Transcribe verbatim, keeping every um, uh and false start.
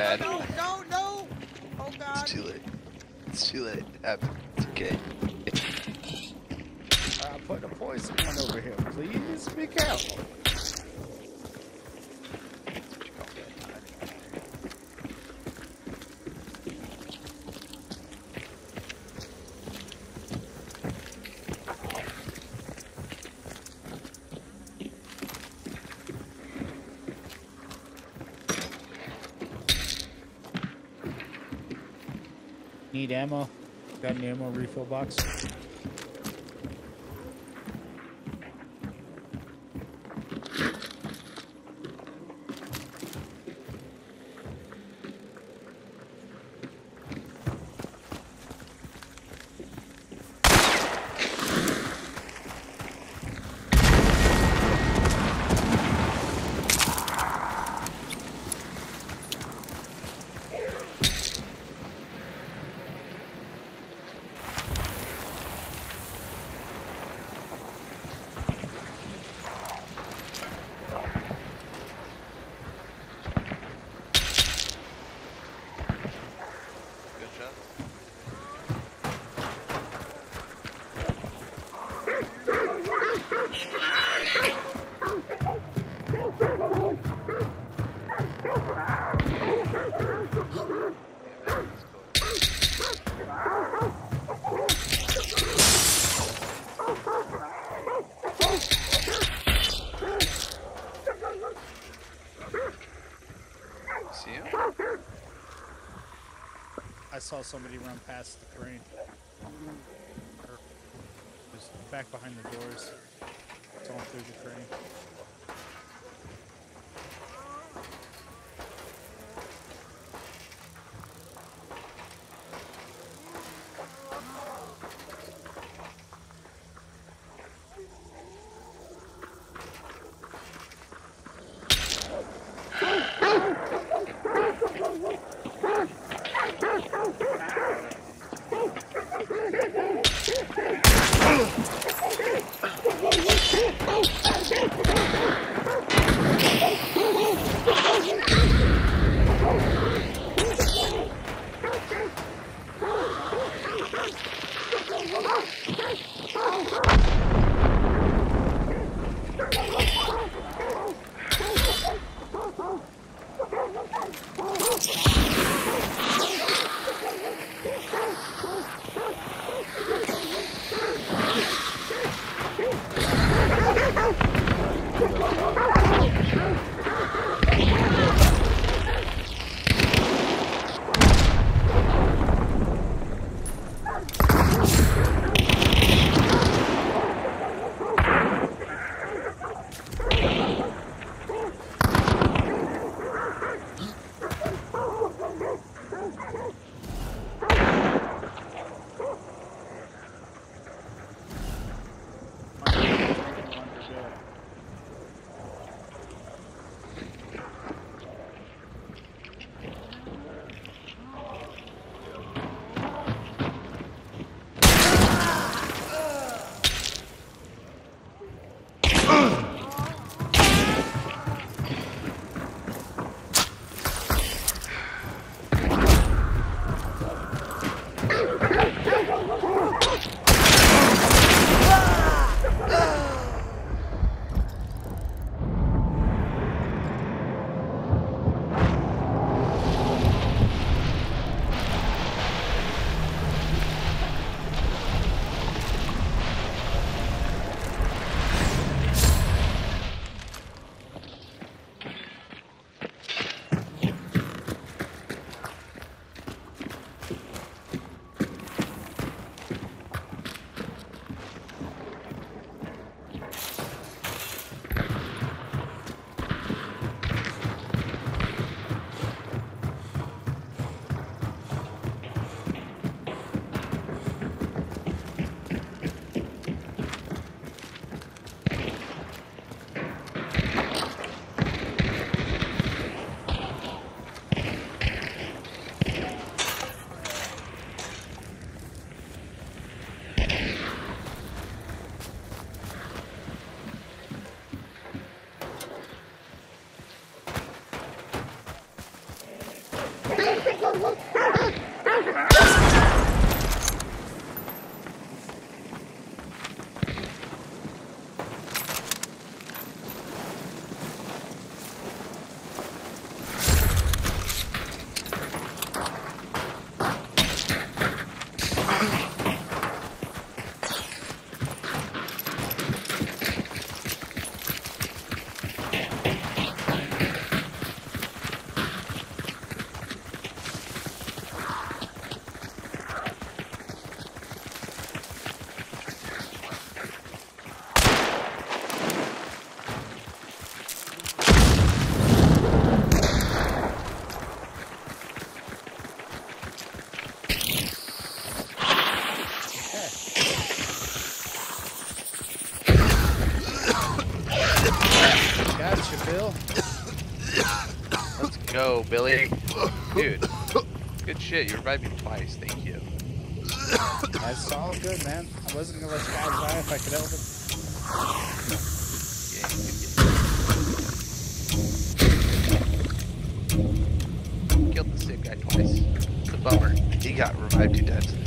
bad. No, no, no! Oh god. It's too late. It's too late. It happened. It's okay. Uh, put a poison one over here, please. Be careful. Need ammo? Got an ammo refill box? I saw somebody run past the crane. Or just back behind the doors. It's all through the crane. Gotcha, Bill. Let's go, Billy. Dude, good shit. You revived me twice. Thank you. That's all good, man. I wasn't gonna let you guys die if I could help it. Yeah, good, good. Killed the sick guy twice. It's a bummer. He got revived two times.